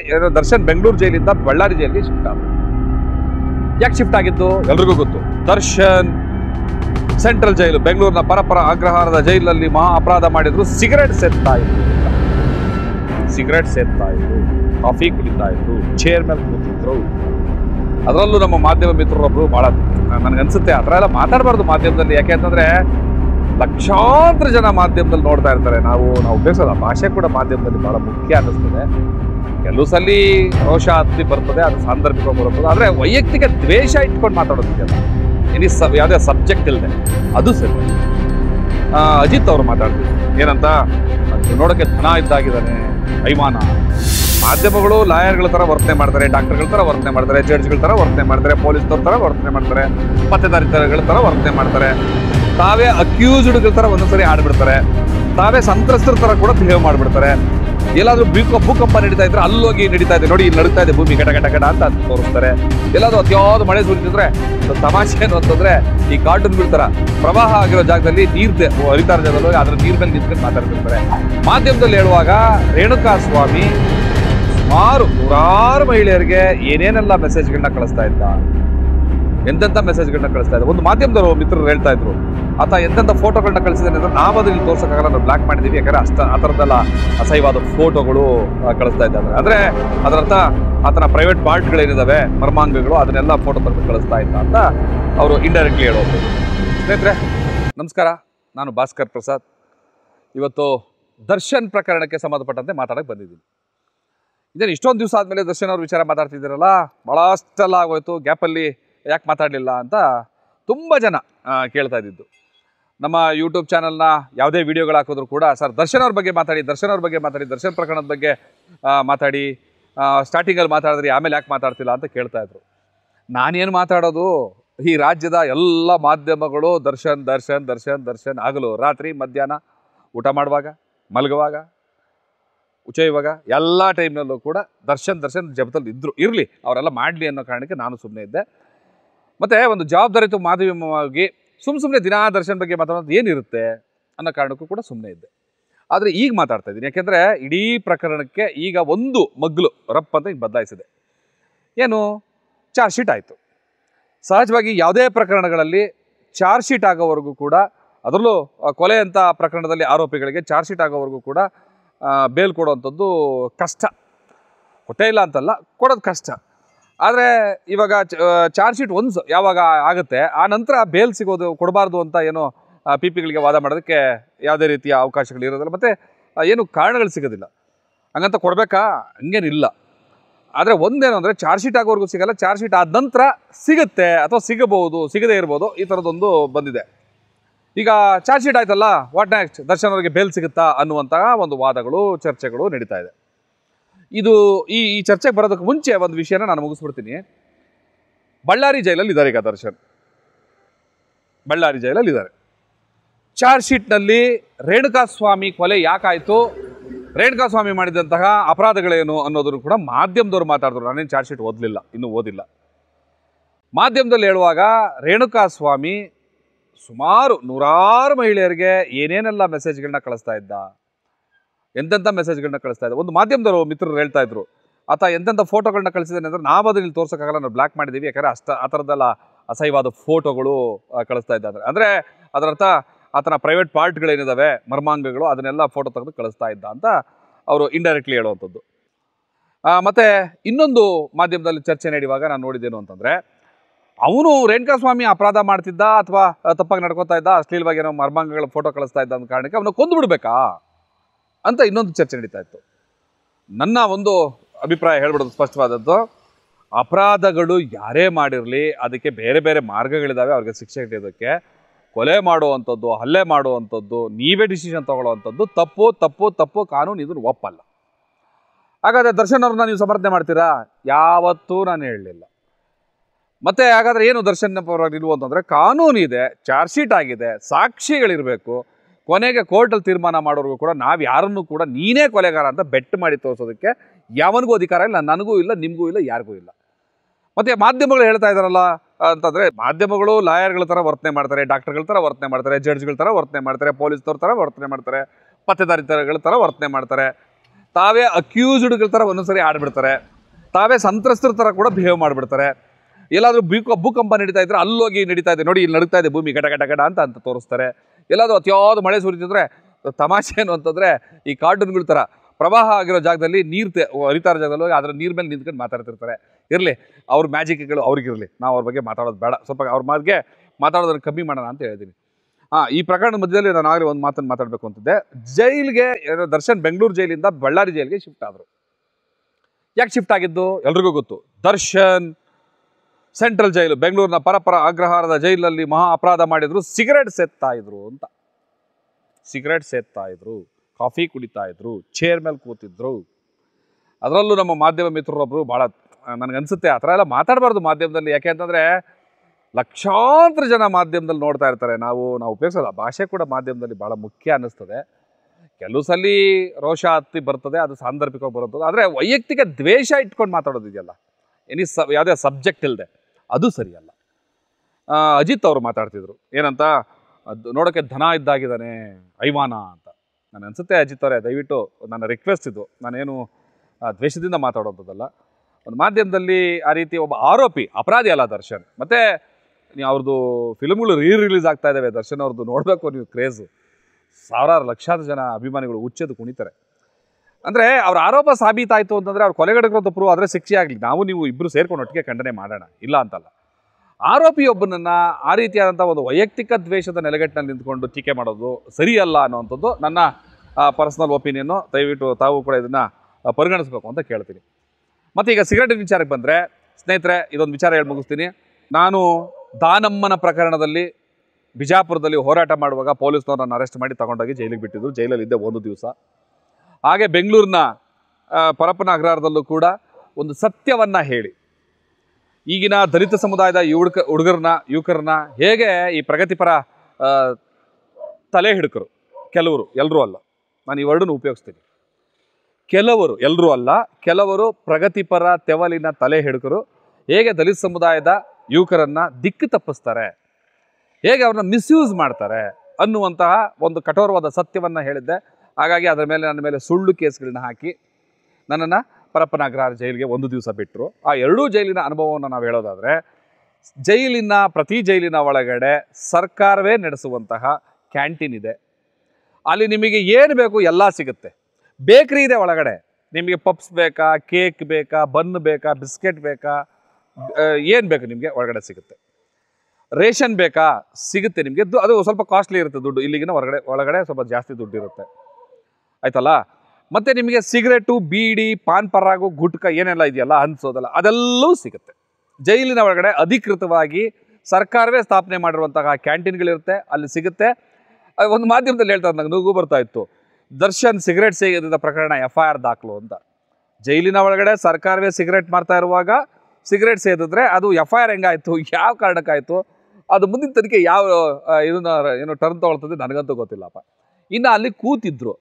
ದರ್ಶನ್ ಬೆಂಗಳೂರು ಜೈಲಿಂದ ಬಳ್ಳಾರಿ ಜೈಲಿಗೆ ಶಿಫ್ಟ್ ಆದ್ರು. ಯಾಕೆ ಶಿಫ್ಟ್ ಆಗಿದ್ದು ಎಲ್ರಿಗೂ ಗೊತ್ತು. ದರ್ಶನ್ ಸೆಂಟ್ರಲ್ ಜೈಲು ಬೆಂಗಳೂರಿನ ಪರಪರ ಅಗ್ರಹಾರದ ಜೈಲಲ್ಲಿ ಮಹಾ ಅಪರಾಧ ಮಾಡಿದ್ರು. ಸಿಗರೆಟ್ ಸೇರ್ತಾ ಇದ್ರು, ಕಾಫಿ ಕುಡಿತಾ ಇದ್ರು, ಚೇರ್ ಮೇಲೆ ಕೂತಿದ್ರು. ಅದರಲ್ಲೂ ನಮ್ಮ ಮಾಧ್ಯಮ ಮಿತ್ರರೊಬ್ರು ಬಹಳ ನನಗನ್ಸುತ್ತೆ ಆ ಥರ ಎಲ್ಲ ಮಾತಾಡಬಾರ್ದು ಮಾಧ್ಯಮದಲ್ಲಿ. ಯಾಕೆ ಅಂತಂದ್ರೆ ಲಕ್ಷಾಂತರ ಜನ ಮಾಧ್ಯಮದಲ್ಲಿ ನೋಡ್ತಾ ಇರ್ತಾರೆ. ನಾವು ಉಪಯೋಗಿಸೋದು ಭಾಷೆ ಕೂಡ ಮಾಧ್ಯಮದಲ್ಲಿ ಬಹಳ ಮುಖ್ಯ ಅನ್ನಿಸ್ತದೆ. ಕೆಲವು ಸಲ ರೋಷ ಹತ್ತಿ ಬರ್ತದೆ, ಅದು ಸಾಂದರ್ಭಿಕ ಬರ್ತದೆ. ಆದರೆ ವೈಯಕ್ತಿಕ ದ್ವೇಷ ಇಟ್ಕೊಂಡು ಮಾತಾಡೋದಕ್ಕೆಲ್ಲ ಯಾವುದೇ ಸಬ್ಜೆಕ್ಟ್ ಇಲ್ಲದೆ ಅದು ಸರಿ. ಅಜಿತ್ ಅವರು ಮಾತಾಡ್ತಿದ್ರು ಏನಂತ, ನೋಡೋಕ್ಕೆ ಧನ ಇದ್ದಾಗಿದ್ದಾನೆ, ಅಭಿಮಾನ. ಮಾಧ್ಯಮಗಳು ಲಾಯರ್ಗಳ ಥರ ವರ್ತನೆ ಮಾಡ್ತಾರೆ, ಡಾಕ್ಟರ್ಗಳ ಥರ ವರ್ತನೆ ಮಾಡ್ತಾರೆ, ಜಡ್ಜ್ಗಳ ಥರ ವರ್ತನೆ ಮಾಡ್ತಾರೆ, ಪೊಲೀಸ್ನವ್ರ ಥರ ವರ್ತನೆ ಮಾಡ್ತಾರೆ, ಪತ್ತೆದಾರಿಗಳ ಥರ ವರ್ತನೆ ಮಾಡ್ತಾರೆ. ತಾವೇ ಅಕ್ಯೂಸ್ಡ್ಗಳ ಥರ ಒಂದೊಂದ್ಸರಿ ಆಡ್ಬಿಡ್ತಾರೆ, ತಾವೇ ಸಂತ್ರಸ್ತರ ಥರ ಕೂಡ ಬಿಹೇವ್ ಮಾಡಿಬಿಡ್ತಾರೆ. ಎಲ್ಲಾದರೂ ಭೂಕಂಪ ನಡೀತಾ ಇದ್ರೆ ಅಲ್ಲೋಗಿ ನಡೀತಾ ಇದೆ ನೋಡಿ, ಇಲ್ಲಿ ನಡೀತಾ ಇದೆ ಭೂಮಿ ಗಡ ಅಂತ ತೋರಿಸ್ತಾರೆ. ಎಲ್ಲಾದರೂ ಅತ್ಯಾವುದು ಮಳೆ ಸುರಿತಿದ್ರೆ ತಮಾಷೆ ಏನು ಅಂತಂದ್ರೆ ಈ ಕಾರ್ಟೂನ್ ಬಿಡ್ತಾರ ಪ್ರವಾಹ ಆಗಿರೋ ಜಾಗದಲ್ಲಿ ನೀರು ಹರಿತಾ ಇರೋ ಜಾಗದಲ್ಲಿ ಅದ್ರ ನೀರ್ ಮೇಲೆ ನಿಂತ್ಕೊಂಡು ಮಾತಾಡ್ತಿರ್ತಾರೆ. ಮಾಧ್ಯಮದಲ್ಲಿ ಹೇಳುವಾಗ ರೇಣುಕಾ ಸ್ವಾಮಿ ಸುಮಾರು ನೂರಾರು ಮಹಿಳೆಯರಿಗೆ ಏನೇನೆಲ್ಲ ಮೆಸೇಜ್ಗಳನ್ನ ಕಳಿಸ್ತಾ ಇದ್ದ, ಎಂತೆಂಥ ಮೆಸೇಜ್ಗಳನ್ನ ಕಳಿಸ್ತಾ ಇದ್ದ. ಒಂದು ಮಾಧ್ಯಮದವರು ಮಿತ್ರರು ಹೇಳ್ತಾ ಇದ್ರು, ಆತ ಎಂತೆಂಥ ಫೋಟೋಗಳನ್ನ ಕಳಿಸಿದ್ದಾನೆ ಅಂದ್ರೆ ನಾವು ಅದನ್ನು ತೋರ್ಸೋಕ್ಕಾಗಲ್ಲ, ನಾವು ಬ್ಲಾಕ್ ಮಾಡಿದ್ದೀವಿ. ಯಾಕಂದ್ರೆ ಆ ಥರದ್ದೆಲ್ಲ ಅಸಹ್ಯವಾದ ಫೋಟೋಗಳು ಕಳಿಸ್ತಾ ಇದ್ದಾರೆ. ಅಂದರೆ ಅದರರ್ಥ ಆತನ ಪ್ರೈವೇಟ್ ಪಾರ್ಟ್ಗಳೇನಿದ್ದಾವೆ, ಮರ್ಮಾಂಗಗಳು, ಅದನ್ನೆಲ್ಲ ಫೋಟೋ ತೆಗೆದು ಕಳಿಸ್ತಾ ಇದ್ದ ಅಂತ ಅವರು ಇಂಡೈರೆಕ್ಟ್ಲಿ ಹೇಳೋದು. ಸ್ನೇಹಿತರೆ ನಮಸ್ಕಾರ, ನಾನು ಭಾಸ್ಕರ್ ಪ್ರಸಾದ್. ಇವತ್ತು ದರ್ಶನ್ ಪ್ರಕರಣಕ್ಕೆ ಸಂಬಂಧಪಟ್ಟಂತೆ ಮಾತಾಡೋಕ್ಕೆ ಬಂದಿದ್ದೀನಿ. ಇದೇನು ಇಷ್ಟೊಂದು ದಿವಸ ಆದಮೇಲೆ ದರ್ಶನ್ ಅವ್ರ ವಿಚಾರ ಮಾತಾಡ್ತಿದ್ದೀರಲ್ಲ, ಭಾಳಷ್ಟೆಲ್ಲ ಆಗೋಯ್ತು, ಗ್ಯಾಪಲ್ಲಿ ಯಾಕೆ ಮಾತಾಡಲಿಲ್ಲ ಅಂತ ತುಂಬ ಜನ ಕೇಳ್ತಾ ಇದ್ದಿದ್ದು. ನಮ್ಮ ಯೂಟ್ಯೂಬ್ ಚಾನಲ್ನ ಯಾವುದೇ ವೀಡಿಯೋಗಳು ಹಾಕಿದ್ರು ಕೂಡ ಸರ್ ದರ್ಶನ್ ಅವ್ರ ಬಗ್ಗೆ ಮಾತಾಡಿ, ದರ್ಶನ್ ಪ್ರಕರಣದ ಬಗ್ಗೆ ಮಾತಾಡಿ, ಸ್ಟಾರ್ಟಿಂಗಲ್ಲಿ ಮಾತಾಡಿದ್ರಿ ಆಮೇಲೆ ಯಾಕೆ ಮಾತಾಡ್ತಿಲ್ಲ ಅಂತ ಕೇಳ್ತಾ ಇದ್ರು. ನಾನೇನು ಮಾತಾಡೋದು, ಈ ರಾಜ್ಯದ ಎಲ್ಲ ಮಾಧ್ಯಮಗಳು ದರ್ಶನ್ ಹಗಲು ರಾತ್ರಿ ಮಧ್ಯಾಹ್ನ ಊಟ ಮಾಡುವಾಗ ಮಲಗುವಾಗ ಉಚಯುವಾಗ ಎಲ್ಲ ಟೈಮ್ನಲ್ಲೂ ಕೂಡ ದರ್ಶನ್ ಜಪದಲ್ಲಿ ಇರಲಿ, ಅವರೆಲ್ಲ ಮಾಡಲಿ ಅನ್ನೋ ಕಾರಣಕ್ಕೆ ನಾನು ಸುಮ್ಮನೆ ಇದ್ದೆ. ಮತ್ತು ಒಂದು ಜವಾಬ್ದಾರಿಯುತ ಮಾಧ್ಯಮವಾಗಿ ಸುಮ್ಮನೆ ದಿನಾ ದರ್ಶನ್ ಬಗ್ಗೆ ಮಾತಾಡೋದು ಏನಿರುತ್ತೆ ಅನ್ನೋ ಕಾರಣಕ್ಕೂ ಕೂಡ ಸುಮ್ಮನೆ ಇದ್ದೆ. ಆದರೆ ಈಗ ಮಾತಾಡ್ತಾ ಇದ್ದೀನಿ, ಯಾಕೆಂದರೆ ಇಡೀ ಪ್ರಕರಣಕ್ಕೆ ಈಗ ಒಂದು ಮಗ್ಲು ರಪ್ ಅಂತ ಈಗ ಬದಲಾಯಿಸಿದೆ. ಏನು, ಚಾರ್ಜ್ ಶೀಟ್ ಆಯಿತು. ಸಹಜವಾಗಿ ಯಾವುದೇ ಪ್ರಕರಣಗಳಲ್ಲಿ ಚಾರ್ಜ್ ಶೀಟ್ ಆಗೋವರೆಗೂ ಕೂಡ, ಅದರಲ್ಲೂ ಕೊಲೆ ಅಂತ ಪ್ರಕರಣದಲ್ಲಿ ಆರೋಪಿಗಳಿಗೆ ಚಾರ್ಜ್ ಶೀಟ್ ಆಗೋವರೆಗೂ ಕೂಡ ಬೇಲ್ ಕೊಡುವಂಥದ್ದು ಕಷ್ಟ. ಕೊಟ್ಟೇ ಇಲ್ಲ ಅಂತಲ್ಲ, ಕೊಡೋದು ಕಷ್ಟ. ಆದರೆ ಇವಾಗ ಚಾರ್ಜ್ ಶೀಟ್ ಯಾವಾಗ ಆಗುತ್ತೆ, ಆ ನಂತರ ಬೇಲ್ ಸಿಗೋದು ಕೊಡಬಾರ್ದು ಅಂತ ಏನೋ ಪಿಗಳಿಗೆ ವಾದ ಮಾಡೋದಕ್ಕೆ ಯಾವುದೇ ರೀತಿಯ ಅವಕಾಶಗಳು ಇರೋದಿಲ್ಲ, ಮತ್ತು ಏನು ಕಾರಣಗಳು ಸಿಗೋದಿಲ್ಲ. ಹಂಗಂತ ಕೊಡಬೇಕಾ, ಹಂಗೇನಿಲ್ಲ. ಆದರೆ ಒಂದೇನು ಅಂದರೆ ಚಾರ್ಜ್ ಶೀಟ್ ಆಗೋವರೆಗೂ ಸಿಗಲ್ಲ, ಚಾರ್ಜ್ ಶೀಟ್ ಆದ ನಂತರ ಸಿಗುತ್ತೆ ಅಥವಾ ಸಿಗಬಹುದು, ಸಿಗದೇ ಇರ್ಬೋದು, ಈ ಥರದೊಂದು ಬಂದಿದೆ. ಈಗ ಚಾರ್ಜ್ ಶೀಟ್ ಆಯ್ತಲ್ಲ, ವಾಟ್ ನೆಕ್ಸ್ಟ್, ದರ್ಶನ್ ಅವರಿಗೆ ಬೇಲ್ ಸಿಗುತ್ತಾ ಅನ್ನುವಂತಹ ಒಂದು ವಾದಗಳು ಚರ್ಚೆಗಳು ನಡೀತಾ ಇದೆ. ಇದು ಈ ಚರ್ಚೆಗೆ ಬರೋದಕ್ಕೆ ಮುಂಚೆ ಒಂದು ವಿಷಯನ ನಾನು ಮುಗಿಸ್ಬಿಡ್ತೀನಿ. ಬಳ್ಳಾರಿ ಜೈಲಲ್ಲಿ ಇದ್ದಾರೆ ಈಗ ದರ್ಶನ್, ಬಳ್ಳಾರಿ ಜೈಲಲ್ಲಿ ಇದ್ದಾರೆ. ಚಾರ್ಜ್ ಶೀಟ್ನಲ್ಲಿ ರೇಣುಕಾ ಸ್ವಾಮಿ ಕೊಲೆ ಯಾಕಾಯಿತು, ರೇಣುಕಾ ಸ್ವಾಮಿ ಮಾಡಿದಂತಹ ಅಪರಾಧಗಳೇನು ಅನ್ನೋದನ್ನು ಕೂಡ ಮಾಧ್ಯಮದವ್ರು ಮಾತಾಡಿದ್ರು. ನಾನೇನು ಚಾರ್ಜ್ ಶೀಟ್ ಇನ್ನೂ ಓದಿಲ್ಲ. ಮಾಧ್ಯಮದಲ್ಲಿ ಹೇಳುವಾಗ ರೇಣುಕಾ ಸ್ವಾಮಿ ಸುಮಾರು ನೂರಾರು ಮಹಿಳೆಯರಿಗೆ ಏನೇನೆಲ್ಲ ಮೆಸೇಜ್ಗಳನ್ನ ಕಳಿಸ್ತಾ ಇದ್ದ, ಎಂತೆಂಥ ಮೆಸೇಜ್ಗಳನ್ನ ಕಳಿಸ್ತಾ ಇದ್ದ. ಒಂದು ಮಾಧ್ಯಮದವರು ಮಿತ್ರರು ಹೇಳ್ತಾ ಇದ್ರು, ಆತ ಎಂತೆಂಥ ಫೋಟೋಗಳನ್ನ ಕಳಿಸಿದ್ದಾನೆ ಅಂದರೆ ನಾವು ಅದನ್ನು ತೋರ್ಸೋಕ್ಕಾಗಲ್ಲ, ನಾವು ಬ್ಲಾಕ್ ಮಾಡಿದ್ದೀವಿ. ಯಾಕಂದರೆ ಆ ಥರದ್ದೆಲ್ಲ ಅಸಹ್ಯವಾದ ಫೋಟೋಗಳು ಕಳಿಸ್ತಾ ಇದ್ದ. ಅಂದರೆ ಅದರರ್ಥ ಆತನ ಪ್ರೈವೇಟ್ ಪಾರ್ಟ್ಗಳೇನಿದ್ದಾವೆ, ಮರ್ಮಾಂಗಗಳು, ಅದನ್ನೆಲ್ಲ ಫೋಟೋ ತೆಗೆದು ಕಳಿಸ್ತಾ ಇದ್ದ ಅಂತ ಅವರು ಇಂಡೈರೆಕ್ಟ್ಲಿ ಹೇಳುವಂಥದ್ದು. ಮತ್ತು ಇನ್ನೊಂದು ಮಾಧ್ಯಮದಲ್ಲಿ ಚರ್ಚೆ ನಡೆಯುವಾಗ ನಾನು ನೋಡಿದ್ದೇನು ಅಂತಂದರೆ, ಅವನು ರೇಣುಕಾ ಸ್ವಾಮಿ ಅಪರಾಧ ಮಾಡ್ತಿದ್ದ ಅಥವಾ ತಪ್ಪಾಗಿ ನಡ್ಕೋತಾ ಇದ್ದ, ಅಶ್ಲೀಲವಾಗಿ ಏನೋ ಮರ್ಮಾಂಗಗಳ ಫೋಟೋ ಕಳಿಸ್ತಾ ಇದ್ದ ಅಂತ ಕಾರಣಕ್ಕೆ ಅವನು ಕೊಂದು ಬಿಡಬೇಕಾ ಅಂತ ಇನ್ನೊಂದು ಚರ್ಚೆ ನಡೀತಾ ಇತ್ತು. ನನ್ನ ಒಂದು ಅಭಿಪ್ರಾಯ ಹೇಳ್ಬಿಡೋದು ಸ್ಪಷ್ಟವಾದದ್ದು, ಅಪರಾಧಗಳು ಯಾರೇ ಮಾಡಿರಲಿ ಅದಕ್ಕೆ ಬೇರೆ ಬೇರೆ ಮಾರ್ಗಗಳಿದ್ದಾವೆ ಅವ್ರಿಗೆ ಶಿಕ್ಷೆ ಹಿಡಿಯೋದಕ್ಕೆ. ಕೊಲೆ ಮಾಡುವಂಥದ್ದು, ಹಲ್ಲೆ ಮಾಡುವಂಥದ್ದು, ನೀವೇ ಡಿಸಿಷನ್ ತೊಗೊಳ್ಳೋವಂಥದ್ದು ತಪ್ಪು ತಪ್ಪು ತಪ್ಪು, ಕಾನೂನು ಇದನ್ನು ಒಪ್ಪಲ್ಲ. ಹಾಗಾದರೆ ದರ್ಶನ್ ಅವ್ರನ್ನ ನೀವು ಸಮರ್ಥನೆ ಮಾಡ್ತೀರಾ? ಯಾವತ್ತೂ ನಾನು ಹೇಳಲಿಲ್ಲ. ಮತ್ತು ಹಾಗಾದರೆ ಏನು ದರ್ಶನ್ ಪರವಾಗಿ ನಿಲ್ಲುವ ಅಂತಂದರೆ, ಕಾನೂನು ಇದೆ, ಚಾರ್ಜ್ ಶೀಟ್ ಆಗಿದೆ, ಸಾಕ್ಷಿಗಳಿರಬೇಕು. ಕೊನೆಗೆ ಕೋರ್ಟಲ್ಲಿ ತೀರ್ಮಾನ ಮಾಡೋರಿಗೂ ಕೂಡ ನಾವು ಯಾರನ್ನೂ ಕೂಡ ನೀನೇ ಕೊಲೆಗಾರ ಅಂತ ಬೆಟ್ ಮಾಡಿ ತೋರಿಸೋದಕ್ಕೆ ಯಾವನಿಗೂ ಅಧಿಕಾರ ಇಲ್ಲ, ನನಗೂ ಇಲ್ಲ, ನಿಮಗೂ ಇಲ್ಲ, ಯಾರಿಗೂ ಇಲ್ಲ. ಮತ್ತು ಮಾಧ್ಯಮಗಳು ಹೇಳ್ತಾ ಇದ್ದಾರಲ್ಲ ಅಂತಂದರೆ, ಮಾಧ್ಯಮಗಳು ಲಾಯರ್ಗಳ ಥರ ವರ್ತನೆ ಮಾಡ್ತಾರೆ, ಡಾಕ್ಟರ್ಗಳ ಥರ ವರ್ತನೆ ಮಾಡ್ತಾರೆ, ಜಡ್ಜ್ಗಳ ಥರ ವರ್ತನೆ ಮಾಡ್ತಾರೆ, ಪೊಲೀಸ್ನವ್ರ ಥರ ವರ್ತನೆ ಮಾಡ್ತಾರೆ, ಪತ್ತೆದಾರಿಗಳ ಥರ ವರ್ತನೆ ಮಾಡ್ತಾರೆ, ತಾವೇ ಅಕ್ಯೂಸ್ಡ್ಗಳ ಥರ ಒಂದೊಂದ್ಸರಿ ಆಡ್ಬಿಡ್ತಾರೆ, ತಾವೇ ಸಂತ್ರಸ್ತರ ಥರ ಕೂಡ ಬಿಹೇವ್ ಮಾಡಿಬಿಡ್ತಾರೆ. ಎಲ್ಲಾದರೂ ಭೂಕಂಪ ನಡೀತಾ ಇದ್ರೆ ಅಲ್ಲೋಗಿ ನಡೀತಾ ಇದೆ ನೋಡಿ, ಇಲ್ಲಿ ನಡೀತಾ ಇದೆ ಭೂಮಿ ಗಡ ಗಡ ಗಡ ಅಂತ ತೋರಿಸ್ತಾರೆ. ಎಲ್ಲಾದರೂ ಅತ್ಯಾವುದು ಮಳೆ ಸುರಿತಿದ್ರೆ ತಮಾಷೆ ಏನು ಅಂತಂದರೆ ಈ ಕಾರ್ಟೂನ್ಗಳ ಥರ ಪ್ರವಾಹ ಆಗಿರೋ ಜಾಗದಲ್ಲಿ ನೀರು ಹರಿತಾರ ಜಾಗದಲ್ಲಿ ಹೋಗಿ ಅದರ ನೀರು ಮೇಲೆ ನಿಂತ್ಕೊಂಡು ಮಾತಾಡ್ತಿರ್ತಾರೆ. ಇರಲಿ, ಅವ್ರ ಮ್ಯಾಜಿಕ್ಗಳು ಅವ್ರಿಗಿರಲಿ, ನಾವು ಅವ್ರ ಬಗ್ಗೆ ಮಾತಾಡೋದು ಬೇಡ, ಸ್ವಲ್ಪ ಅವ್ರ ಮಾತಿಗೆ ಮಾತಾಡೋದನ್ನು ಕಮ್ಮಿ ಮಾಡೋಣ ಅಂತ ಹೇಳ್ತೀನಿ. ಈ ಪ್ರಕರಣದ ಮಧ್ಯದಲ್ಲಿ ನಾನು ಆಗಲೇ ಒಂದು ಮಾತನ್ನು ಮಾತಾಡಬೇಕು ಅಂತಿದ್ದೆ. ಜೈಲಿಗೆ ದರ್ಶನ್ ಬೆಂಗಳೂರು ಜೈಲಿಂದ ಬಳ್ಳಾರಿ ಜೈಲಿಗೆ ಶಿಫ್ಟ್ ಆದರು. ಯಾಕೆ ಶಿಫ್ಟ್ ಆಗಿದ್ದು ಎಲ್ರಿಗೂ ಗೊತ್ತು. ದರ್ಶನ್ ಸೆಂಟ್ರಲ್ ಜೈಲು ಬೆಂಗಳೂರಿನ ಪರಪರ ಅಗ್ರಹಾರದ ಜೈಲಲ್ಲಿ ಮಹಾ ಅಪರಾಧ ಮಾಡಿದ್ರು, ಸಿಗರೇಟ್ ಸೇದ್ತಾ ಇದ್ರು ಅಂತ. ಸಿಗರೇಟ್ ಸೇದ್ತಾ ಇದ್ರು, ಕಾಫಿ ಕುಡಿತಾ ಇದ್ರು, ಚೇರ್ ಮೇಲೆ ಕೂತಿದ್ರು. ಅದರಲ್ಲೂ ನಮ್ಮ ಮಾಧ್ಯಮ ಮಿತ್ರರೊಬ್ಬರು ಭಾಳ ನನಗನ್ಸುತ್ತೆ ಆ ಥರ ಎಲ್ಲ ಮಾತಾಡಬಾರ್ದು ಮಾಧ್ಯಮದಲ್ಲಿ. ಯಾಕೆ ಅಂತಂದರೆ ಲಕ್ಷಾಂತರ ಜನ ಮಾಧ್ಯಮದಲ್ಲಿ ನೋಡ್ತಾ ಇರ್ತಾರೆ. ನಾವು ಉಪಯೋಗಿಸೋಲ್ಲ ಭಾಷೆ ಕೂಡ ಮಾಧ್ಯಮದಲ್ಲಿ ಭಾಳ ಮುಖ್ಯ ಅನ್ನಿಸ್ತದೆ. ಕೆಲವು ಸಲ ರೋಷ ಹತ್ತಿ ಬರ್ತದೆ, ಅದು ಸಾಂದರ್ಭಿಕವಾಗಿ ಬರುತ್ತದೆ. ಆದರೆ ವೈಯಕ್ತಿಕ ದ್ವೇಷ ಇಟ್ಕೊಂಡು ಮಾತಾಡೋದಿದೆಯಲ್ಲ, ಯಾವುದೇ ಸಬ್ಜೆಕ್ಟ್ ಇಲ್ಲದೆ, ಅದು ಸರಿಯಲ್ಲ. ಅಜಿತ್ ಅವರು ಮಾತಾಡ್ತಿದ್ರು ಏನಂತ, ಅದು ನೋಡೋಕ್ಕೆ ದನ ಇದ್ದಾಗಿದ್ದಾನೆ ಐವಾನ ಅಂತ. ನನಗೆ ಅನಿಸುತ್ತೆ ಅಜಿತ್ ಅವರೇ, ದಯವಿಟ್ಟು ನನ್ನ ರಿಕ್ವೆಸ್ಟ್ ಇದು, ನಾನೇನು ದ್ವೇಷದಿಂದ ಮಾತಾಡೋಂಥದ್ದಲ್ಲ. ಒಂದು ಮಾಧ್ಯಮದಲ್ಲಿ ಆ ರೀತಿ ಒಬ್ಬ ಆರೋಪಿ, ಅಪರಾಧಿ ಅಲ್ಲ ದರ್ಶನ್. ಮತ್ತು ನೀವು ಅವ್ರದ್ದು ಫಿಲ್ಮ್ಗಳು ರಿಲೀಸ್ ಆಗ್ತಾ ಇದ್ದಾವೆ, ದರ್ಶನ್ ಅವ್ರದ್ದು ನೋಡಬೇಕು ನೀವು, ಕ್ರೇಜು. ಸಾವಿರಾರು ಲಕ್ಷಾಂತರ ಜನ ಅಭಿಮಾನಿಗಳು ಹುಚ್ಚೆದ್ದು ಕುಣಿತಾರೆ. ಅಂದರೆ ಅವ್ರ ಆರೋಪ ಸಾಬೀತಾಯಿತು ಅಂತಂದರೆ ಅವ್ರು ಕೊಲೆಗಡಕರು ಪ್ರೂವ್ ಆದರೆ ಶಿಕ್ಷೆ ಆಗಲಿ, ನಾವು ನೀವು ಇಬ್ಬರು ಸೇರ್ಕೊಂಡು ಒಟ್ಟಿಗೆ ಖಂಡನೆ ಮಾಡೋಣ, ಇಲ್ಲ ಅಂತಲ್ಲ. ಆರೋಪಿಯೊಬ್ಬನನ್ನು ಆ ರೀತಿಯಾದಂಥ ಒಂದು ವೈಯಕ್ತಿಕ ದ್ವೇಷದ ನೆಲೆಗಟ್ಟಿನಲ್ಲಿ ನಿಂತ್ಕೊಂಡು ಟೀಕೆ ಮಾಡೋದು ಸರಿಯಲ್ಲ ಅನ್ನೋವಂಥದ್ದು ನನ್ನ ಪರ್ಸನಲ್ ಒಪಿನಿಯನ್ನು. ದಯವಿಟ್ಟು ತಾವು ಕೂಡ ಇದನ್ನು ಪರಿಗಣಿಸಬೇಕು ಅಂತ ಕೇಳ್ತೀನಿ. ಮತ್ತು ಈಗ ಸಿಗರೇಟಿನ ವಿಚಾರಕ್ಕೆ ಬಂದರೆ ಸ್ನೇಹಿತರೆ, ಇದೊಂದು ವಿಚಾರ ಹೇಳಿ ಮುಗಿಸ್ತೀನಿ. ನಾನು ದಾನಮ್ಮನ ಪ್ರಕರಣದಲ್ಲಿ ಬಿಜಾಪುರದಲ್ಲಿ ಹೋರಾಟ ಮಾಡುವಾಗ ಪೊಲೀಸ್ನವ್ರನ್ನ ಅರೆಸ್ಟ್ ಮಾಡಿ ತಗೊಂಡೋಗಿ ಜೈಲಿಗೆ ಬಿಟ್ಟಿದ್ರು. ಜೈಲಲ್ಲಿದ್ದೆ ಒಂದು ದಿವಸ. ಹಾಗೆ ಬೆಂಗಳೂರಿನ ಪರಪ್ಪನ ಅಗ್ರಹಾರದಲ್ಲೂ ಕೂಡ ಒಂದು ಸತ್ಯವನ್ನು ಹೇಳಿ ಈಗಿನ ದಲಿತ ಸಮುದಾಯದ ಯುವಕರನ್ನ ಹೇಗೆ ಈ ಪ್ರಗತಿಪರ ತಲೆ ಹಿಡುಕರು, ಕೆಲವರು, ಎಲ್ಲರೂ ಅಲ್ಲ, ನಾನು ಈ ವರ್ಡನ್ನು ಉಪಯೋಗಿಸ್ತೀನಿ, ಕೆಲವರು, ಎಲ್ಲರೂ ಅಲ್ಲ, ಕೆಲವರು ಪ್ರಗತಿಪರ ತೆವಲಿನ ತಲೆ ಹಿಡುಕರು ಹೇಗೆ ದಲಿತ ಸಮುದಾಯದ ಯುವಕರನ್ನು ದಿಕ್ಕು ತಪ್ಪಿಸ್ತಾರೆ, ಹೇಗೆ ಅವ್ರನ್ನ ಮಿಸ್ಯೂಸ್ ಮಾಡ್ತಾರೆ ಅನ್ನುವಂತಹ ಒಂದು ಕಠೋರವಾದ ಸತ್ಯವನ್ನು ಹೇಳಿದ್ದೆ. ಹಾಗಾಗಿ ಅದರ ಮೇಲೆ ನನ್ನ ಮೇಲೆ ಸುಳ್ಳು ಕೇಸ್ಗಳನ್ನ ಹಾಕಿ ನನ್ನನ್ನು ಪರಪ್ಪನ ಅಗ್ರಹಾರ ಜೈಲಿಗೆ ಒಂದು ದಿವಸ ಬಿಟ್ಟರು. ಆ ಎರಡೂ ಜೈಲಿನ ಅನುಭವವನ್ನು ನಾವು ಹೇಳೋದಾದರೆ, ಪ್ರತಿ ಜೈಲಿನ ಒಳಗಡೆ ಸರ್ಕಾರವೇ ನಡೆಸುವಂತಹ ಕ್ಯಾಂಟೀನ್ ಇದೆ. ಅಲ್ಲಿ ನಿಮಗೆ ಏನು ಬೇಕು ಎಲ್ಲ ಸಿಗುತ್ತೆ. ಬೇಕ್ರಿ ಇದೆ ಒಳಗಡೆ, ನಿಮಗೆ ಪಪ್ಸ್ ಬೇಕಾ, ಕೇಕ್ ಬೇಕಾ, ಬನ್ ಬೇಕಾ, ಬಿಸ್ಕೆಟ್ ಬೇಕಾ, ಏನು ಬೇಕು ನಿಮಗೆ ಒಳಗಡೆ ಸಿಗುತ್ತೆ. ರೇಷನ್ ಬೇಕಾ, ಸಿಗುತ್ತೆ ನಿಮಗೆ. ಅದು ಸ್ವಲ್ಪ ಕಾಸ್ಟ್ಲಿ ಇರುತ್ತೆ ದುಡ್ಡು, ಇಲ್ಲಿಗಿನ ಒಳಗಡೆ ಸ್ವಲ್ಪ ಜಾಸ್ತಿ ದುಡ್ಡು ಇರುತ್ತೆ, ಆಯ್ತಲ್ಲ. ಮತ್ತು ನಿಮಗೆ ಸಿಗರೇಟು, ಬೀಡಿ, ಪಾನ್ ಪರಾಗು, ಗುಟ್ಕ ಏನೆಲ್ಲ ಇದೆಯಲ್ಲ ಹಂಚೋದಲ್ಲ, ಅದೆಲ್ಲವೂ ಸಿಗುತ್ತೆ. ಜೈಲಿನ ಒಳಗಡೆ ಅಧಿಕೃತವಾಗಿ ಸರ್ಕಾರವೇ ಸ್ಥಾಪನೆ ಮಾಡಿರುವಂತಹ ಕ್ಯಾಂಟೀನ್ಗಳಿರುತ್ತೆ, ಅಲ್ಲಿ ಸಿಗುತ್ತೆ. ಒಂದು ಮಾಧ್ಯಮದಲ್ಲಿ ಹೇಳ್ತಾರೆ, ನನಗೆ ನಗು ಬರ್ತಾ ಇತ್ತು, ದರ್ಶನ್ ಸಿಗರೇಟ್ ಸೇದಿದ ಪ್ರಕರಣ FIR ದಾಖಲು ಅಂತ. ಜೈಲಿನ ಒಳಗಡೆ ಸರ್ಕಾರವೇ ಸಿಗರೇಟ್ ಮಾಡ್ತಾ ಇರುವಾಗ ಸಿಗರೇಟ್ ಸೇದಿದ್ರೆ ಅದು FIR ಹೆಂಗಾಯಿತು, ಯಾವ ಕಾರಣಕ್ಕಾಯಿತು, ಅದು ಮುಂದಿನ ತನಿಖೆ ಯಾವ ಏನು ಟರ್ನ್ ತೊಗೊಳ್ತದೆ ನನಗಂತೂ ಗೊತ್ತಿಲ್ಲಪ್ಪ. ಇನ್ನು ಅಲ್ಲಿ ಕೂತಿದ್ರು,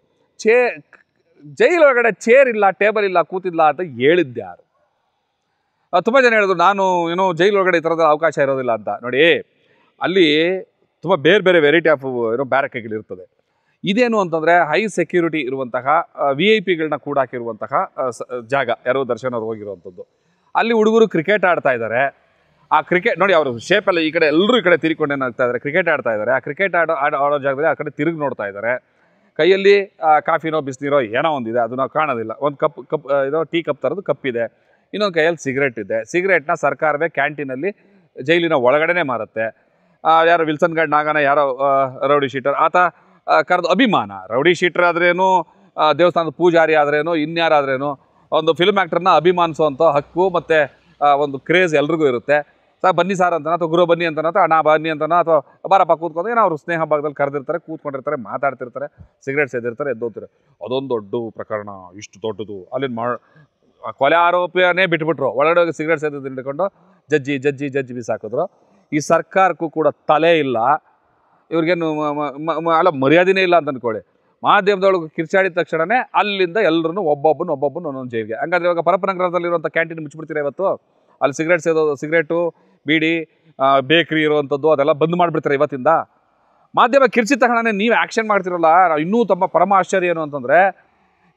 ಜೈಲೊಳಗಡೆ ಚೇರ್ ಇಲ್ಲ, ಟೇಬಲ್ ಇಲ್ಲ, ಕೂತಿಲ್ಲ ಅಂತ ಹೇಳಿದ್ದೆ ಯಾರು? ತುಂಬ ಜನ ಹೇಳಿದ್ರು ನಾನು ಜೈಲೊಳಗಡೆ ಈ ಥರದ ಅವಕಾಶ ಇರೋದಿಲ್ಲ ಅಂತ. ನೋಡಿ, ಅಲ್ಲಿ ತುಂಬ ಬೇರೆ ಬೇರೆ ವೆರೈಟಿ ಆಫ್ ಬ್ಯಾರಕ್ಗಳಿರ್ತದೆ. ಇದೇನು ಅಂತಂದರೆ ಹೈ ಸೆಕ್ಯೂರಿಟಿ ಇರುವಂತಹ VIP ಕೂಡ ಹಾಕಿರುವಂತಹ ಜಾಗ, ಯಾರೋ ದರ್ಶನ್ ಅವ್ರು ಹೋಗಿರುವಂಥದ್ದು. ಅಲ್ಲಿ ಹುಡುಗರು ಕ್ರಿಕೆಟ್ ಆಡ್ತಾ ಇದ್ದಾರೆ. ಆ ಕ್ರಿಕೆಟ್ ನೋಡಿ, ಅವರು ಶೇಪೆಲ್ಲ ಈ ಕಡೆ ಎಲ್ಲರೂ ಈ ಕಡೆ ತಿರ್ಕೊಂಡು ಏನಾಗ್ತಾ ಇದ್ದಾರೆ, ಕ್ರಿಕೆಟ್ ಆಡ್ತಾ ಇದ್ದಾರೆ. ಆ ಕ್ರಿಕೆಟ್ ಆಡೋ ಜಾಗದಲ್ಲಿ ಆ ಕಡೆ ತಿರುಗಿ ನೋಡ್ತಾ ಇದ್ದಾರೆ. ಕೈಯಲ್ಲಿ ಕಾಫಿನೋ ಬಿಸಿನೀರೋ ಏನೋ ಒಂದಿದೆ, ಅದು ನಾವು ಕಾಣೋದಿಲ್ಲ. ಒಂದು ಟೀ ಕಪ್ ಥರದ್ದು ಕಪ್ಪಿದೆ, ಇನ್ನೊಂದು ಕೈಯಲ್ಲಿ ಸಿಗರೇಟ್ ಇದೆ. ಸಿಗರೇಟ್ನ ಸರ್ಕಾರವೇ ಕ್ಯಾಂಟೀನಲ್ಲಿ ಜೈಲಿನ ಒಳಗಡೆನೇ ಮಾರುತ್ತೆ. ಯಾರೋ ವಿಲ್ಸನ್ ಗಾರ್ಡ್ ನಾಗನ ಯಾರೋ ರೌಡಿ ಶೀಟರ್ ಆತ ಕರೆದು ಅಭಿಮಾನ. ರೌಡಿ ಶೀಟರ್ ಆದ್ರೇನು, ದೇವಸ್ಥಾನದ ಪೂಜಾರಿ ಆದ್ರೇನು, ಇನ್ಯಾರಾದ್ರೇನು, ಒಂದು ಫಿಲ್ಮ್ ಆ್ಯಕ್ಟರ್ನ ಅಭಿಮಾನಿಸುವಂಥ ಹಕ್ಕು ಮತ್ತು ಒಂದು ಕ್ರೇಜ್ ಎಲ್ರಿಗೂ ಇರುತ್ತೆ. ಬನ್ನಿ ಸಾರ್ ಅಂತನೋ, ಅಥವಾ ಗುರು ಬನ್ನಿ ಅಂತನೋ, ಅಥವಾ ಅಣ್ಣ ಬನ್ನಿ ಅಂತನೋ, ಅಥವಾ ಬಾರಪ್ಪ ಕೂತ್ಕೊಂಡು ಏನೋ ಅವರು ಸ್ನೇಹ ಭಾಗದಲ್ಲಿ ಕರೆದಿರ್ತಾರೆ, ಕೂತ್ಕೊಂಡಿರ್ತಾರೆ, ಮಾತಾಡ್ತಿರ್ತಾರೆ, ಸಿಗರೇಟ್ ಸೇದಿರ್ತಾರೆ, ಎದ್ದೋಗ್ತಾರೆ. ಅದೊಂದು ದೊಡ್ಡ ಪ್ರಕರಣ, ಇಷ್ಟು ದೊಡ್ಡದು. ಅಲ್ಲಿನ ಕೊಲೆ ಆರೋಪಿಯನ್ನೇ ಬಿಟ್ಬಿಟ್ರು, ಒಳಗಡೆ ಹೋಗಿ ಸಿಗರೇಟ್ ಸೇದಿದ್ದು ಹಿಡ್ಕೊಂಡು ಜಜ್ಜಿ ಬಿಸಾಕಿದ್ರು. ಈ ಸರ್ಕಾರಕ್ಕೂ ಕೂಡ ತಲೆ ಇಲ್ಲ, ಇವ್ರಿಗೇನು ಅಲ್ಲ ಮರ್ಯಾದೆನೇ ಇಲ್ಲ ಅಂತ ಅಂದ್ಕೊಳ್ಳಿ. ಮಾಧ್ಯಮದೊಳಗೆ ಕಿರ್ಚಾಡಿದ ತಕ್ಷಣವೇ ಅಲ್ಲಿಂದ ಎಲ್ಲರೂ ಒಬ್ಬೊಬ್ಬನು ಒಂದೊಂದು ಜೈಲಿಗೆ. ಹಂಗಾದ್ರೆ ಇವಾಗ ಪರಪ್ಪನಗರದಲ್ಲಿರುವಂಥ ಕ್ಯಾಂಟೀನ್ ಮುಚ್ಚಿಬಿಡ್ತೀರಾ ಇವತ್ತು? ಅಲ್ಲಿ ಸಿಗರೇಟು, ಬೀಡಿ, ಬೇಕ್ರಿ ಇರುವಂಥದ್ದು ಅದೆಲ್ಲ ಬಂದ್ ಮಾಡಿಬಿಡ್ತಾರೆ ಇವತ್ತಿಂದ. ಮಾಧ್ಯಮ ಕಿರ್ಚಿದ ತಕ್ಷಣವೇ ನೀವು ಆ್ಯಕ್ಷನ್ ಮಾಡ್ತಿರಲ್ಲ. ಇನ್ನೂ ತಮ್ಮ ಪರಮ ಆಶ್ಚರ್ಯ ಏನು ಅಂತಂದರೆ,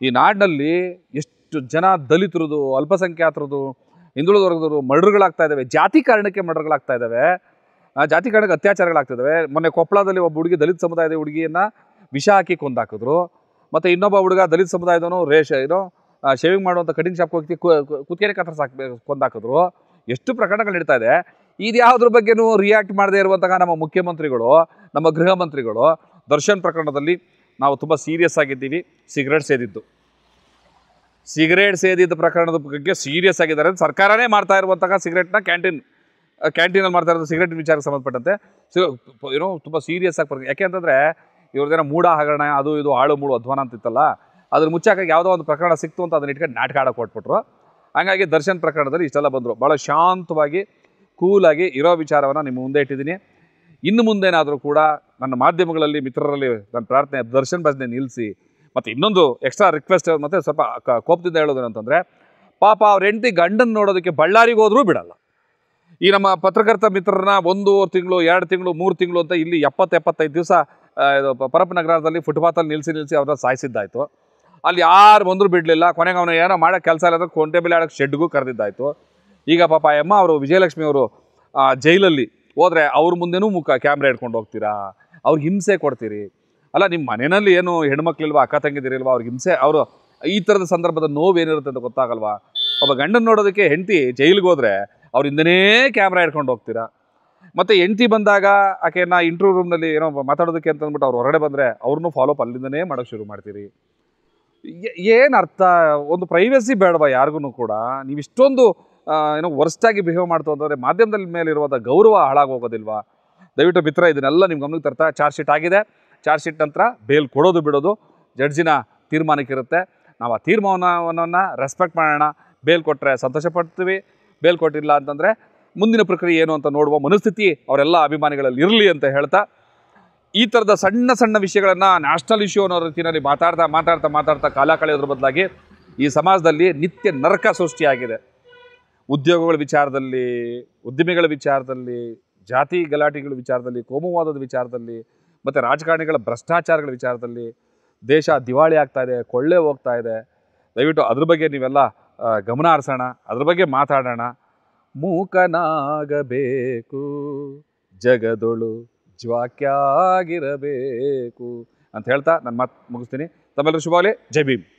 ಈ ನಾಡಿನಲ್ಲಿ ಎಷ್ಟು ಜನ ದಲಿತರದು, ಅಲ್ಪಸಂಖ್ಯಾತರದು, ಹಿಂದುಳಿದ ವರ್ಗದವರು ಮರ್ಡರ್ಗಳಾಗ್ತಾ ಇದ್ದಾವೆ, ಜಾತಿ ಕಾರಣಕ್ಕೆ ಮರ್ಡರ್ಗಳಾಗ್ತಾ ಇದ್ದಾವೆ, ಜಾತಿ ಕಾರಣಕ್ಕೆ ಅತ್ಯಾಚಾರಗಳಾಗ್ತಿದ್ದಾವೆ. ಮೊನ್ನೆ ಕೊಪ್ಪಳದಲ್ಲಿ ಒಬ್ಬ ಹುಡುಗಿ, ದಲಿತ ಸಮುದಾಯದ ಹುಡುಗಿಯನ್ನು ವಿಷ ಹಾಕಿ ಕೊಂದಾಕಿದ್ರು. ಮತ್ತು ಇನ್ನೊಬ್ಬ ಹುಡುಗ ದಲಿತ ಸಮುದಾಯದವನು ಶೇವಿಂಗ್ ಮಾಡುವಂಥ ಕಟಿಂಗ್ ಶಾಪ್ಗೆ ಹೋಗಿ ಕುತ್ತಿಗೆ ಕತ್ತರಿಸಿ ಕೊಂದಾಕಿದ್ರು. ಎಷ್ಟು ಪ್ರಕರಣಗಳು ನಡೀತಾ ಇದೆ. ಇದ್ಯಾವುದ್ರ ಬಗ್ಗೆನೂ ರಿಯಾಕ್ಟ್ ಮಾಡದೇ ಇರುವಂತಹ ನಮ್ಮ ಮುಖ್ಯಮಂತ್ರಿಗಳು, ನಮ್ಮ ಗೃಹ ಮಂತ್ರಿಗಳು, ದರ್ಶನ್ ಪ್ರಕರಣದಲ್ಲಿ ನಾವು ತುಂಬ ಸೀರಿಯಸ್ ಆಗಿದ್ದೀವಿ. ಸಿಗರೇಟ್ ಸೇದಿದ್ದ ಪ್ರಕರಣದ ಬಗ್ಗೆ ಸೀರಿಯಸ್ ಆಗಿದ್ದಾರೆ. ಸರ್ಕಾರನೇ ಮಾಡ್ತಾ ಇರುವಂತಹ ಸಿಗರೇಟ್ನ ಕ್ಯಾಂಟೀನಲ್ಲಿ ಮಾಡ್ತಾ ಇರೋದು ಸಿಗರೇಟ್ ವಿಚಾರಕ್ಕೆ ಸಂಬಂಧಪಟ್ಟಂತೆ ತುಂಬ ಸೀರಿಯಸ್ ಆಗಿ ಯಾಕೆ ಅಂತಂದರೆ ಇವ್ರದ್ದೇನೋ ಮೂಢ ಹಗರಣ, ಅದು ಇದು ಆಳು ಮೂಳು ಅಧ್ವಾನ ಅಂತಿತ್ತಲ್ಲ, ಅದ್ರ ಮುಚ್ಚಾಕಾಗಿ ಯಾವುದೋ ಒಂದು ಪ್ರಕರಣ ಸಿಕ್ತು ಅಂತ ಅದನ್ನ ಇಟ್ಕೊಂಡು ನಾಟಕ ಆಡೋಕೆ ಕೊಟ್ಬಿಟ್ರು. ಹಾಗಾಗಿ ದರ್ಶನ್ ಪ್ರಕರಣದಲ್ಲಿ ಇಷ್ಟೆಲ್ಲ ಬಂದರು. ಭಾಳ ಶಾಂತವಾಗಿ ಕೂಲಾಗಿ ಇರೋ ವಿಚಾರವನ್ನು ನಿಮ್ಮ ಮುಂದೆ ಇಟ್ಟಿದ್ದೀನಿ. ಇನ್ನು ಮುಂದೇನಾದರೂ ಕೂಡ ನನ್ನ ಮಾಧ್ಯಮಗಳಲ್ಲಿ ಮಿತ್ರರಲ್ಲಿ ನನ್ನ ಪ್ರಾರ್ಥನೆ, ದರ್ಶನ್ ಭಜನೆ ನಿಲ್ಲಿಸಿ. ಮತ್ತು ಇನ್ನೊಂದು ಎಕ್ಸ್ಟ್ರಾ ರಿಕ್ವೆಸ್ಟ್ ಮತ್ತು ಸ್ವಲ್ಪ ಕೋಪದಿಂದ ಹೇಳೋದು ಅಂತಂದರೆ, ಪಾಪ ಅವ್ರ ಹೆಂಡತಿ ಗಂಡನ ನೋಡೋದಕ್ಕೆ ಬಳ್ಳಾರಿಗೆ ಹೋದರೂ ಬಿಡಲ್ಲ. ಈ ನಮ್ಮ ಪತ್ರಕರ್ತ ಮಿತ್ರರನ್ನ 1 ತಿಂಗಳು 2 ತಿಂಗಳು 3 ತಿಂಗಳು ಅಂತ ಇಲ್ಲಿ 70-75 ದಿವಸ ಪರಪ್ಪನಗರದಲ್ಲಿ ಫುಟ್ಪಾತಲ್ಲಿ ನಿಲ್ಲಿಸಿ ಅವ್ರನ್ನ ಸಾಯಿಸಿದ್ದಾಯಿತು. ಅಲ್ಲಿ ಯಾರು ಬಂದರೂ ಬಿಡಲಿಲ್ಲ. ಕೊನೆಗೆ ಅವನು ಏನೋ ಮಾಡೋಕ್ಕೆ ಕೆಲಸ ಇಲ್ಲ ಅಂದ್ರೆ ಕೊಂಟೆಬೆಲೆ ಆಡೋಕ್ಕೆ ಶೆಡ್ಗೂ ಕರೆದಿದ್ದಾಯಿತು. ಈಗ ಪಾಪ ಅಮ್ಮ ಅವರು ವಿಜಯಲಕ್ಷ್ಮಿ ಅವರು ಜೈಲಲ್ಲಿ ಹೋದರೆ ಅವ್ರ ಮುಂದೆನೂ ಕ್ಯಾಮ್ರಾ ಇಟ್ಕೊಂಡು ಹೋಗ್ತೀರಾ, ಅವ್ರಿಗೆ ಹಿಂಸೆ ಕೊಡ್ತೀರಿ. ಅಲ್ಲ, ನಿಮ್ಮ ಮನೆಯಲ್ಲಿ ಏನು ಹೆಣ್ಮಕ್ಳಿಲ್ವಾ, ಅಕ್ಕ ತಂಗಿದಿರಿಲ್ವಾ, ಅವ್ರಿಗೆ ಹಿಂಸೆ, ಅವರು ಈ ಥರದ ಸಂದರ್ಭದ ನೋವೇನಿರುತ್ತೆ ಅಂತ ಗೊತ್ತಾಗಲ್ವಾ? ಒಬ್ಬ ಗಂಡನ ನೋಡೋದಕ್ಕೆ ಹೆಂಡತಿ ಜೈಲಿಗೆ ಹೋದರೆ ಅವ್ರಿಂದನೇ ಕ್ಯಾಮ್ರಾ ಇಟ್ಕೊಂಡು ಹೋಗ್ತೀರಾ. ಮತ್ತು ಹೆಂಡತಿ ಬಂದಾಗ ಆಕೆನ ಇಂಟರ್ವ್ಯೂ ರೂಮ್ನಲ್ಲಿ ಏನೋ ಮಾತಾಡೋದಕ್ಕೆ ಅಂತ ಅಂದ್ಬಿಟ್ಟು ಅವ್ರು ಹೊರಗಡೆ ಬಂದರೆ ಅವ್ರನ್ನೂ ಫಾಲೋಅಪ್ ಅಲ್ಲಿಂದನೇ ಮಾಡೋಕ್ಕೆ ಶುರು ಮಾಡ್ತೀರಿ. ಏನು ಅರ್ಥ? ಒಂದು ಪ್ರೈವಸಿ ಬೇಡವಾ ಯಾರಿಗೂ ಕೂಡ? ನೀವು ಇಷ್ಟೊಂದು ವರ್ಸ್ಟಾಗಿ ಬಿಹೇವ್ ಮಾಡ್ತು ಅಂತಂದರೆ ಮಾಧ್ಯಮದ ಮೇಲೆ ಇರುವಂಥ ಗೌರವ ಹಾಳಾಗೋಗೋದಿಲ್ವಾ? ದಯವಿಟ್ಟು ಮಿತ್ರ ಇದನ್ನೆಲ್ಲ ನಿಮ್ಮ ಗಮನಕ್ಕೆ ತರ್ತಾ. ಚಾರ್ಜ್ ಶೀಟ್ ಆಗಿದೆ. ಚಾರ್ಜ್ ಶೀಟ್ ನಂತರ ಬೇಲ್ ಕೊಡೋದು ಬಿಡೋದು ಜಡ್ಜಿನ ತೀರ್ಮಾನಕ್ಕಿರುತ್ತೆ. ನಾವು ಆ ತೀರ್ಮಾನವನ್ನು ರೆಸ್ಪೆಕ್ಟ್ ಮಾಡೋಣ. ಬೇಲ್ ಕೊಟ್ಟರೆ ಸಂತೋಷ ಪಡ್ತೀವಿ, ಬೇಲ್ ಕೊಟ್ಟಿಲ್ಲ ಅಂತಂದರೆ ಮುಂದಿನ ಪ್ರಕ್ರಿಯೆ ಏನು ಅಂತ ನೋಡುವ ಮನಸ್ಥಿತಿ ಅವರೆಲ್ಲ ಅಭಿಮಾನಿಗಳಲ್ಲಿ ಇರಲಿ ಅಂತ ಹೇಳ್ತಾ, ಈ ಥರದ ಸಣ್ಣ ಸಣ್ಣ ವಿಷಯಗಳನ್ನು ನ್ಯಾಷನಲ್ ಇಶ್ಯೂ ಅನ್ನೋ ರೀತಿಯಲ್ಲಿ ಮಾತಾಡ್ತಾ ಕಾಲ ಕಳೆಯೋದ್ರ ಬದಲಾಗಿ ಈ ಸಮಾಜದಲ್ಲಿ ನಿತ್ಯ ನರಕ ಸೃಷ್ಟಿಯಾಗಿದೆ. ಉದ್ಯೋಗಗಳ ವಿಚಾರದಲ್ಲಿ, ಉದ್ಯಮಿಗಳ ವಿಚಾರದಲ್ಲಿ, ಜಾತಿ ಗಲಾಟೆಗಳ ವಿಚಾರದಲ್ಲಿ, ಕೋಮುವಾದದ ವಿಚಾರದಲ್ಲಿ, ಮತ್ತು ರಾಜಕಾರಣಿಗಳ ಭ್ರಷ್ಟಾಚಾರಗಳ ವಿಚಾರದಲ್ಲಿ ದೇಶ ದಿವಾಳಿ ಆಗ್ತಾ ಇದೆ, ಕೊಳ್ಳೆ ಹೋಗ್ತಾ ಇದೆ. ದಯವಿಟ್ಟು ಅದ್ರ ಬಗ್ಗೆ ನೀವೆಲ್ಲ ಗಮನ ಹರಿಸೋಣ, ಅದ್ರ ಬಗ್ಗೆ ಮಾತಾಡೋಣ. ಮೂಕನಾಗಬೇಕು ಜಗದೊಳು ಜ್ವಾಕ್ಯಾಗಿರಬೇಕು ಅಂತ ಹೇಳ್ತಾ ನನ್ನ ಮಾತು ಮುಗಿಸ್ತೀನಿ. ತಮ್ಮೆಲ್ಲರೂ ಶುಭಾಗಲಿ. ಜೈ ಭೀಮ್.